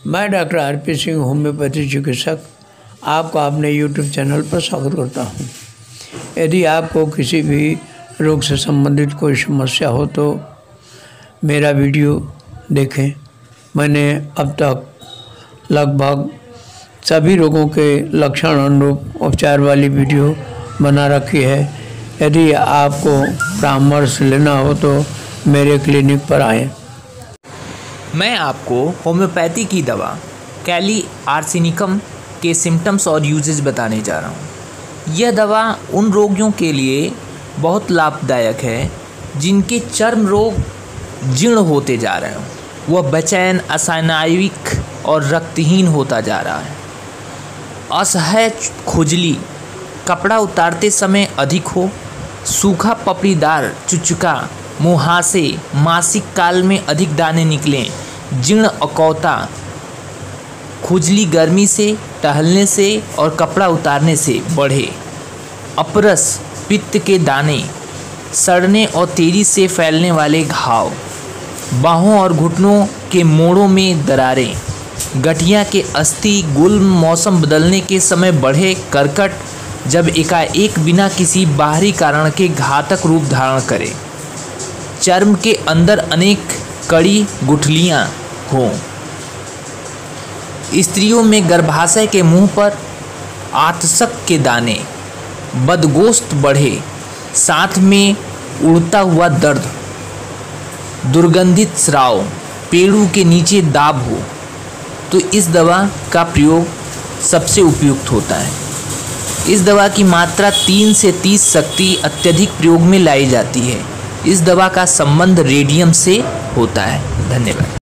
मैं doctor RP Singh, homeopathy चिकित्सक, आपका अपने यूट्यूब चैनल पर स्वागत करता हूं। यदि आपको किसी भी रोग से संबंधित कोई समस्या हो तो मेरा वीडियो देखें। मैंने अब तक लगभग सभी रोगों के लक्षण अनुरूप उपचार वाली वीडियो बना रखी है। यदि आपको परामर्श लेना हो तो मेरे क्लिनिक पर आएं। मैं आपको होम्योपैथी की दवा कैली आर्सेनिकम के सिम्टम्स और यूजेज बताने जा रहा हूँ। यह दवा उन रोगियों के लिए बहुत लाभदायक है जिनके चर्म रोग जीर्ण होते जा रहे हों, वह बेचैन, अस्नायुविक और रक्तहीन होता जा रहा है। असह्य खुजली कपड़ा उतारते समय अधिक हो, सूखा पपड़ीदार चुचुका, मुहासे, मासिक काल में अधिक दाने निकलें, जीर्ण अकौता, खुजली गर्मी से, टहलने से और कपड़ा उतारने से बढ़े, अपरस, पित्त के दाने, सड़ने और तेजी से फैलने वाले घाव, बाहों और घुटनों के मोड़ों में दरारें, गठिया के अस्थि गुल्म, मौसम बदलने के समय बढ़े कर्कट, जब एकाएक बिना किसी बाहरी कारण के घातक रूप धारण करे, चर्म के अंदर अनेक कड़ी गुठलियाँ हों, स्त्रियों में गर्भाशय के मुंह पर आतशक के दाने, बदगोस्त बढ़े, साथ में उड़ता हुआ दर्द, दुर्गंधित स्राव, पेड़ों के नीचे दाब हो, तो इस दवा का प्रयोग सबसे उपयुक्त होता है। इस दवा की मात्रा 3 से 30 शक्ति अत्यधिक प्रयोग में लाई जाती है। इस दवा का संबंध रेडियम से होता है। धन्यवाद।